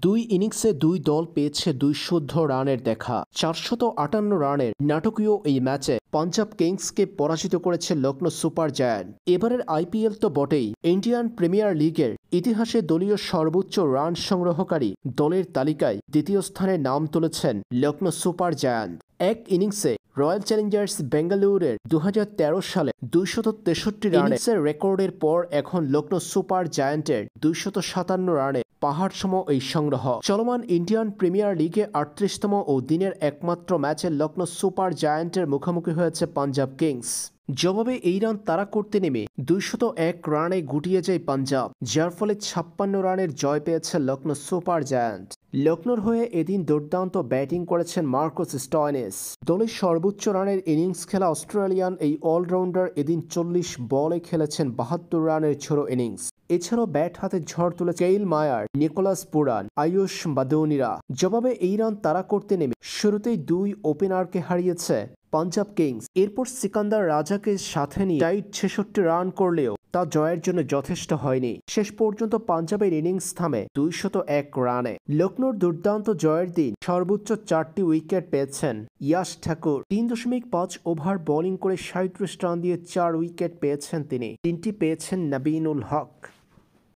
দুই ইনিংসে দুই দল পেয়েছে ২১০ রানের দেখা। ৪৫৮ রানের নাটকীয় এই ম্যাচে পাঞ্জাব কিংসকে পরাজিত করেছে লখনৌ সুপার জায়ান্ট। এবারের আইপিএল তো বটেই, ইন্ডিয়ান প্রিমিয়ার লিগের ইতিহাসে দলীয় সর্বোচ্চ রান সংগ্রহকারী দলের তালিকায় দ্বিতীয় স্থানে নাম তুলেছেন লখনৌ সুপার জায়ান্ট। এক ইনিংসে রয়্যাল চ্যালেঞ্জার্স বেঙ্গালুরুর ২০১৩ সালে ২৬৩ রানের রেকর্ডের পর এখন লখনৌ সুপার জায়ান্টের ২৫৭ রানে পাহাড়সম এই সংগ্রহ। চলমান ইন্ডিয়ান প্রিমিয়ার লিগে ৩৮তম ও দিনের একমাত্র ম্যাচে লখনৌ সুপার জায়ান্টের মুখোমুখি হয়েছে পাঞ্জাব কিংস। জবাবে এই রান তাড়া করতে নেমে ২০১ রানে গুটিয়ে যায় পাঞ্জাব, যার ফলে ৫৬ রানের জয় পেয়েছে লখনৌ সুপার জায়ান্ট। লখনৌর হয়ে এদিন দুর্দান্ত ব্যাটিং করেছেন স্টোইনিস। দলের সর্বোচ্চ রানের ইনিংস খেলা অস্ট্রেলিয়ান এই অলরাউন্ডার এদিন ৪০ বলে খেলেছেন ৭২ রানের ছোড়ো ইনিংস। এছাড়াও ব্যাট হাতে ঝড় তুলে কেইল মায়ার, নিকোলাস পুরান, আয়ুষ বাদৌনিরা। জবাবে এই রান তাড়া করতে নেমে শুরুতেই দুই ওপেনারকে হারিয়েছে পাঞ্জাব কিংস। এরপর সিকান্দার রাজাকে সাথে নিয়ে টাইট ৬৬ রান করলেও তা জয়ের জন্য যথেষ্ট হয়নি। শেষ পর্যন্ত পাঞ্জাবের ইনিংস থামে ২০১ রানে। লখনৌর দুর্দান্ত জয়ের দিন সর্বোচ্চ ৪টি উইকেট পেয়েছেন ইয়াশ ঠাকুর। ৩.৫ ওভার বোলিং করে ৩৭ রান দিয়ে ৪ উইকেট পেয়েছেন তিনি। ৩টি পেয়েছেন নবীনুল হক।